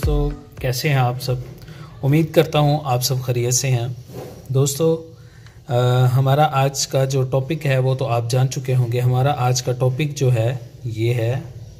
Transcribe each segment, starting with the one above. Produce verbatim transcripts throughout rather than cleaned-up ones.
दोस्तों, कैसे हैं आप सब। उम्मीद करता हूं आप सब खैरियत से हैं। दोस्तों आ, हमारा आज का जो टॉपिक है वो तो आप जान चुके होंगे। हमारा आज का टॉपिक जो है ये है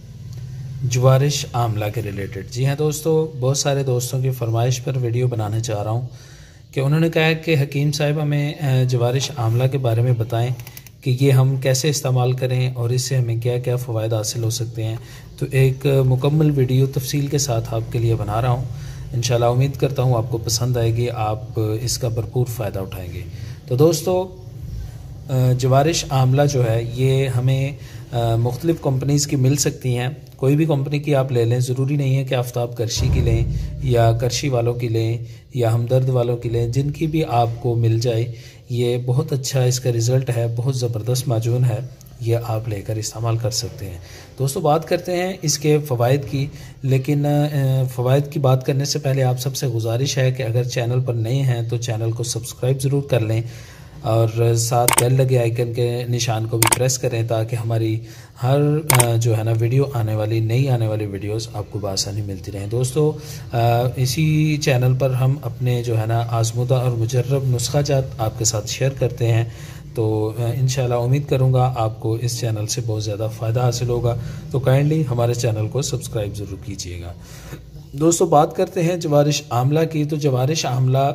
जवारिश आमला के रिलेटेड। जी हाँ दोस्तों, बहुत सारे दोस्तों की फरमाइश पर वीडियो बनाने जा रहा हूँ कि उन्होंने कहा है कि हकीम साहब हमें जवारिश आमला के बारे में बताएं कि ये हम कैसे इस्तेमाल करें और इससे हमें क्या क्या फ़वाइद हासिल हो सकते हैं। तो एक मुकम्मल वीडियो तफसील के साथ आपके लिए बना रहा हूँ। इंशाल्लाह उम्मीद करता हूँ आपको पसंद आएगी, आप इसका भरपूर फ़ायदा उठाएंगे। तो दोस्तों, जवारिश आमला जो है ये हमें मुख्तलिफ़ कंपनीज़ की मिल सकती हैं। कोई भी कंपनी की आप ले लें, ज़रूरी नहीं है कि आफ्ताब करशी की लें या करशी वालों की लें या हमदर्द वालों की लें। जिनकी भी आपको मिल जाए, ये बहुत अच्छा इसका रिज़ल्ट है, बहुत ज़बरदस्त माजून है, ये आप लेकर इस्तेमाल कर सकते हैं। दोस्तों, बात करते हैं इसके फ़वाइद की। लेकिन फ़वाइद की बात करने से पहले आप सबसे गुजारिश है कि अगर चैनल पर नए हैं तो चैनल को सब्सक्राइब ज़रूर कर लें और साथ बेल लगे आइकन के निशान को भी प्रेस करें ताकि हमारी हर जो है ना वीडियो आने वाली नई आने वाली वीडियोस आपको बआसानी मिलती रहें। दोस्तों, इसी चैनल पर हम अपने जो है ना आज़मुदा और मुजर्रब नुस्खा जात आपके साथ शेयर करते हैं। तो इंशाल्लाह उम्मीद करूँगा आपको इस चैनल से बहुत ज़्यादा फ़ायदा हासिल होगा। तो काइंडली हमारे चैनल को सब्सक्राइब ज़रूर कीजिएगा। दोस्तों, बात करते हैं जवारिश आमला की। तो जवारिश आमला,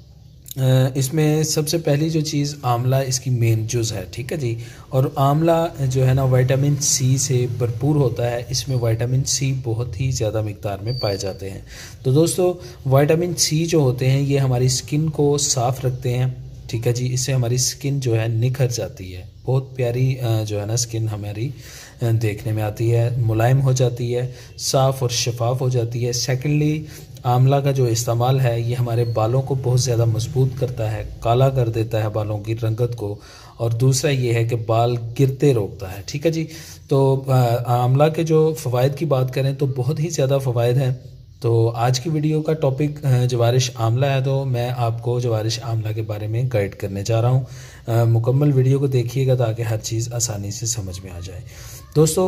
इसमें सबसे पहली जो चीज़, आमला इसकी मेन जुज़ है, ठीक है जी। और आमला जो है ना विटामिन सी से भरपूर होता है। इसमें विटामिन सी बहुत ही ज़्यादा मिक़दार में पाए जाते हैं। तो दोस्तों, विटामिन सी जो होते हैं ये हमारी स्किन को साफ़ रखते हैं, ठीक है जी। इससे हमारी स्किन जो है निखर जाती है, बहुत प्यारी जो है ना स्किन हमारी देखने में आती है, मुलायम हो जाती है, साफ़ और शफाफ हो जाती है। सेकेंडली, आमला का जो इस्तेमाल है ये हमारे बालों को बहुत ज़्यादा मजबूत करता है, काला कर देता है बालों की रंगत को। और दूसरा ये है कि बाल गिरते रोकता है, ठीक है जी। तो आमला के जो फ़वाइद की बात करें तो बहुत ही ज़्यादा फ़वाइद हैं। तो आज की वीडियो का टॉपिक जवारिश आमला है, तो मैं आपको जवारिश आमला के बारे में गाइड करने जा रहा हूँ। मुकम्मल वीडियो को देखिएगा ताकि हर चीज़ आसानी से समझ में आ जाए। दोस्तों,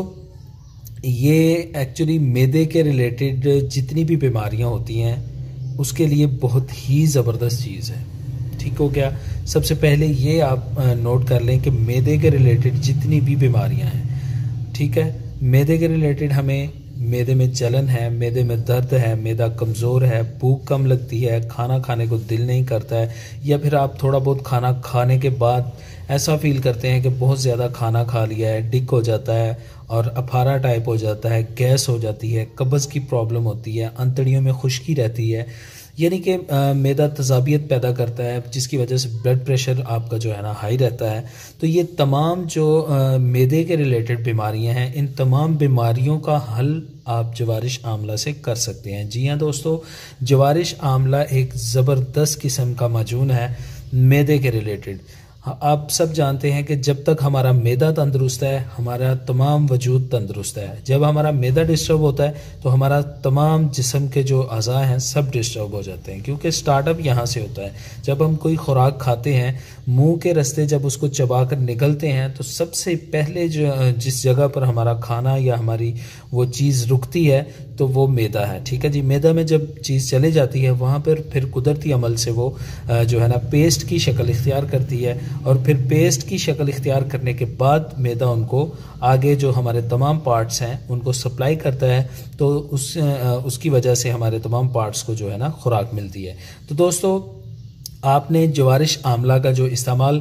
ये एक्चुअली मैदे के रिलेटेड जितनी भी बीमारियां होती हैं उसके लिए बहुत ही ज़बरदस्त चीज़ है, ठीक हो गया। सबसे पहले ये आप नोट कर लें कि मैदे के रिलेटेड जितनी भी बीमारियां हैं, ठीक है, मैदे के रिलेटेड हमें मैदे में जलन है, मैदे में दर्द है, मैदा कमज़ोर है, भूख कम लगती है, खाना खाने को दिल नहीं करता है, या फिर आप थोड़ा बहुत खाना खाने के बाद ऐसा फील करते हैं कि बहुत ज़्यादा खाना खा लिया है, डिक हो जाता है और अफारा टाइप हो जाता है, गैस हो जाती है, कब्ज़ की प्रॉब्लम होती है, अंतड़ियों में खुश्की रहती है, यानी कि मैदा तज़ाबियत पैदा करता है जिसकी वजह से ब्लड प्रेशर आपका जो है ना हाई रहता है। तो ये तमाम जो मैदे के रिलेटेड बीमारियां हैं, इन तमाम बीमारियों का हल आप जवारिश आमला से कर सकते हैं। जी हाँ दोस्तों, जवारिश आमला एक ज़बरदस्त किस्म का माजून है मैदे के रिलेटेड। आप सब जानते हैं कि जब तक हमारा मैदा तंदुरुस्त है हमारा तमाम वजूद तंदुरुस्त है। जब हमारा मैदा डिस्टर्ब होता है तो हमारा तमाम जिस्म के जो अज़ा हैं सब डिस्टर्ब हो जाते हैं, क्योंकि स्टार्टअप यहाँ से होता है। जब हम कोई खुराक खाते हैं, मुंह के रास्ते जब उसको चबा कर निकलते हैं तो सबसे पहले जो जिस जगह पर हमारा खाना या हमारी वो चीज़ रुकती है तो वो मैदा है, ठीक है जी। मैदा में जब चीज़ चले जाती है वहाँ पर फिर कुदरती अमल से वो जो है ना पेस्ट की शक्ल इख्तियार करती है, और फिर पेस्ट की शक्ल इख्तियार करने के बाद मैदा उनको आगे जो हमारे तमाम पार्ट्स हैं उनको सप्लाई करता है। तो उस उसकी वजह से हमारे तमाम पार्ट्स को जो है ना खुराक मिलती है। तो दोस्तों, आपने जवारिश आमला का जो इस्तेमाल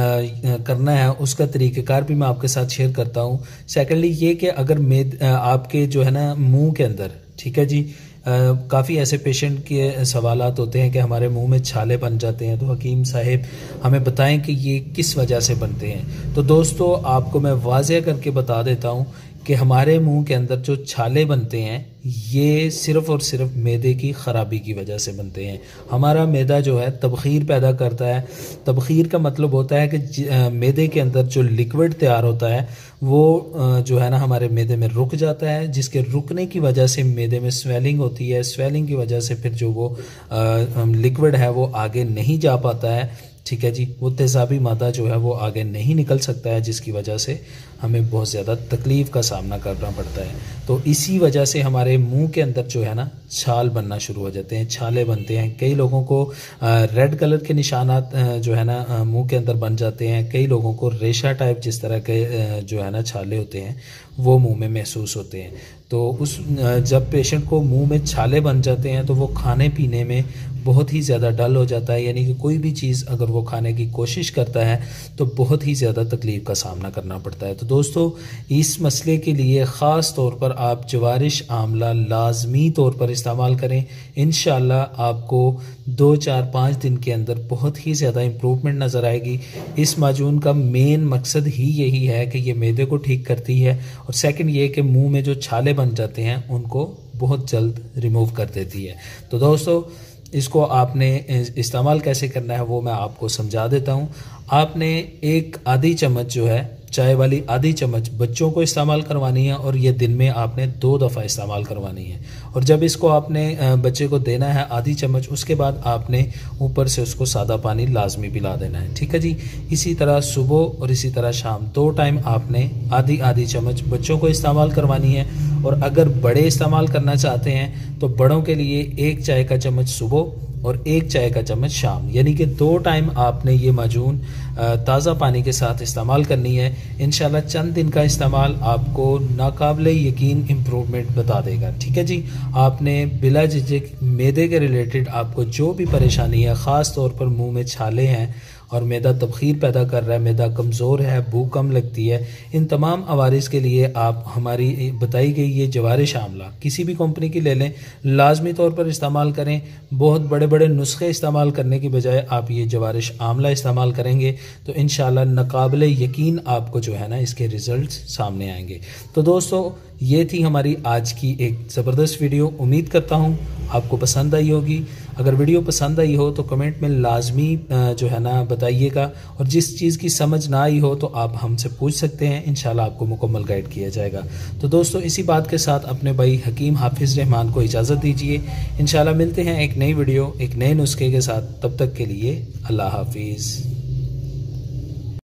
करना है उसका तरीक़ेकार भी मैं आपके साथ शेयर करता हूँ। सेकेंडली ये कि अगर मैद आपके जो है ना मुंह के अंदर, ठीक है जी, काफ़ी ऐसे पेशेंट के सवालात होते हैं कि हमारे मुंह में छाले बन जाते हैं, तो हकीम साहब हमें बताएं कि ये किस वजह से बनते हैं। तो दोस्तों, आपको मैं वाज़ेह करके बता देता हूँ कि हमारे मुंह के अंदर जो छाले बनते हैं ये सिर्फ़ और सिर्फ मैदे की ख़राबी की वजह से बनते हैं। हमारा मैदा जो है तबख़ीर पैदा करता है। तबख़ीर का मतलब होता है कि मैदे के अंदर जो लिक्विड तैयार होता है वो जो है ना हमारे मैदे में रुक जाता है, जिसके रुकने की वजह से मैदे में स्वेलिंग होती है। स्वेलिंग की वजह से फिर जो वो लिक्विड है वो आगे नहीं जा पाता है, ठीक है जी, वो तेज़ाबी मादा जो है वो आगे नहीं निकल सकता है, जिसकी वजह से हमें बहुत ज़्यादा तकलीफ़ का सामना करना पड़ता है। तो इसी वजह से हमारे मुंह के अंदर जो है ना छाल बनना शुरू हो जाते हैं, छाले बनते हैं। कई लोगों को रेड कलर के निशानात जो है ना मुंह के अंदर बन जाते हैं। कई लोगों को रेशा टाइप जिस तरह के जो है ना छाले होते हैं वो मुंह में महसूस होते हैं। तो उस जब पेशेंट को मुंह में छाले बन जाते हैं तो वो खाने पीने में बहुत ही ज़्यादा डल हो जाता है, यानी कि कोई भी चीज़ अगर वो खाने की कोशिश करता है तो बहुत ही ज़्यादा तकलीफ़ का सामना करना पड़ता है। तो दोस्तों, इस मसले के लिए ख़ास तौर पर आप जवारिश आमला लाजमी तौर पर इस्तेमाल करें। इंशाअल्लाह आपको दो चार पाँच दिन के अंदर बहुत ही ज़्यादा इम्प्रूवमेंट नज़र आएगी। इस माजून का मेन मकसद ही यही है कि ये मैदे को ठीक करती है, और सेकंड ये कि मुंह में जो छाले बन जाते हैं उनको बहुत जल्द रिमूव कर देती है। तो दोस्तों, इसको आपने इस्तेमाल कैसे करना है वो मैं आपको समझा देता हूँ। आपने एक आधी चम्मच जो है चाय वाली आधी चम्मच बच्चों को इस्तेमाल करवानी है, और ये दिन में आपने दो दफ़ा इस्तेमाल करवानी है। और जब इसको आपने बच्चे को देना है आधी चम्मच, उसके बाद आपने ऊपर से उसको सादा पानी लाजमी पिला देना है, ठीक है जी। इसी तरह सुबह और इसी तरह शाम दो टाइम आपने आधी आधी चम्मच बच्चों को इस्तेमाल करवानी है। और अगर बड़े इस्तेमाल करना चाहते हैं तो बड़ों के लिए एक चाय का चम्मच सुबह और एक चाय का चम्मच शाम, यानी कि दो टाइम आपने ये माजून ताज़ा पानी के साथ इस्तेमाल करनी है। इंशाल्लाह चंद दिन का इस्तेमाल आपको नाकाबिले यकीन इम्प्रूवमेंट बता देगा, ठीक है जी। आपने बिला झिझक मैदे के रिलेटेड आपको जो भी परेशानी है, ख़ास तौर पर मुंह में छाले हैं और मैदा तबखीर पैदा कर रहा है, मैदा कमज़ोर है, भूख कम लगती है, इन तमाम अवारिस के लिए आप हमारी बताई गई ये जवारिश आमला किसी भी कंपनी की ले लें, लाजमी तौर पर इस्तेमाल करें। बहुत बड़े बड़े नुस्खे इस्तेमाल करने की बजाय आप ये जवारिश आमला इस्तेमाल करेंगे तो इंशाल्लाह नाकाबिले यकीन आपको जो है ना इसके रिज़ल्ट सामने आएंगे। तो दोस्तों, ये थी हमारी आज की एक ज़बरदस्त वीडियो। उम्मीद करता हूँ आपको पसंद आई होगी। अगर वीडियो पसंद आई हो तो कमेंट में लाजमी जो है ना बताइएगा, और जिस चीज़ की समझ ना आई हो तो आप हमसे पूछ सकते हैं, इंशाल्लाह आपको मुकम्मल गाइड किया जाएगा। तो दोस्तों, इसी बात के साथ अपने भाई हकीम हाफिज़ रहमान को इजाज़त दीजिए। इंशाल्लाह मिलते हैं एक नई वीडियो एक नए नुस्खे के साथ। तब तक के लिए अल्लाह हाफिज़।